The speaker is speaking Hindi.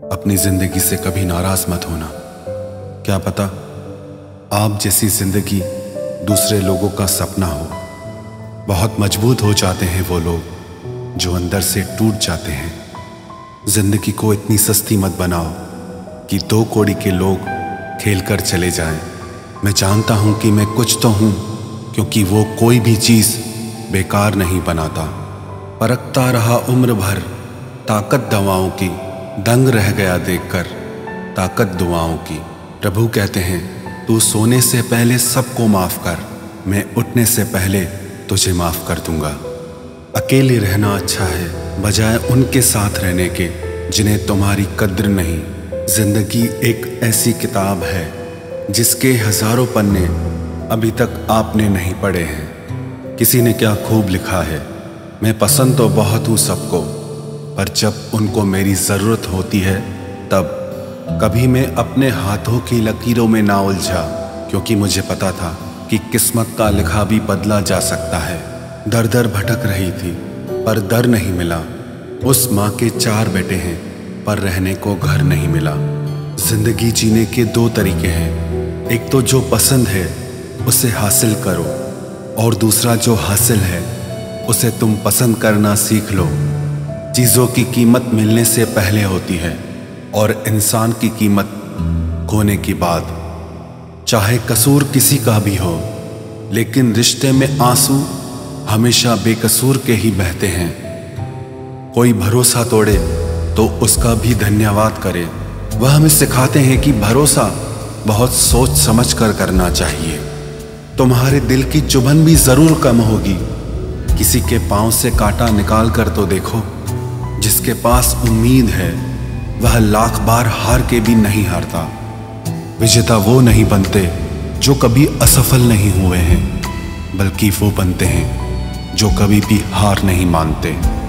अपनी जिंदगी से कभी नाराज मत होना। क्या पता आप जैसी जिंदगी दूसरे लोगों का सपना हो। बहुत मजबूत हो जाते हैं वो लोग जो अंदर से टूट जाते हैं। जिंदगी को इतनी सस्ती मत बनाओ कि 2 कौड़ी के लोग खेल कर चले जाएं। मैं जानता हूं कि मैं कुछ तो हूं, क्योंकि वो कोई भी चीज बेकार नहीं बनाता। परखता रहा उम्र भर ताकत दवाओं की, दंग रह गया देखकर ताकत दुआओं की। प्रभु कहते हैं तू सोने से पहले सबको माफ कर, मैं उठने से पहले तुझे माफ कर दूंगा। अकेले रहना अच्छा है बजाय उनके साथ रहने के जिन्हें तुम्हारी कद्र नहीं। जिंदगी एक ऐसी किताब है जिसके हजारों पन्ने अभी तक आपने नहीं पढ़े हैं। किसी ने क्या खूब लिखा है, मैं पसंद तो बहुत हूँ सबको, पर जब उनको मेरी ज़रूरत होती है तब। कभी मैं अपने हाथों की लकीरों में ना उलझा, क्योंकि मुझे पता था कि किस्मत का लिखा भी बदला जा सकता है। दर दर भटक रही थी पर दर नहीं मिला। उस माँ के 4 बेटे हैं पर रहने को घर नहीं मिला। जिंदगी जीने के 2 तरीके हैं, एक तो जो पसंद है उसे हासिल करो, और दूसरा जो हासिल है उसे तुम पसंद करना सीख लो। चीज़ों की कीमत मिलने से पहले होती है और इंसान की कीमत खोने के बाद। चाहे कसूर किसी का भी हो, लेकिन रिश्ते में आंसू हमेशा बेकसूर के ही बहते हैं। कोई भरोसा तोड़े तो उसका भी धन्यवाद करे। वह हमें सिखाते हैं कि भरोसा बहुत सोच समझ कर करना चाहिए। तुम्हारे दिल की चुभन भी जरूर कम होगी। किसी के पांव से कांटा निकाल कर तो देखो। जिसके पास उम्मीद है वह लाख बार हार के भी नहीं हारता। विजेता वो नहीं बनते जो कभी असफल नहीं हुए हैं, बल्कि वो बनते हैं जो कभी भी हार नहीं मानते।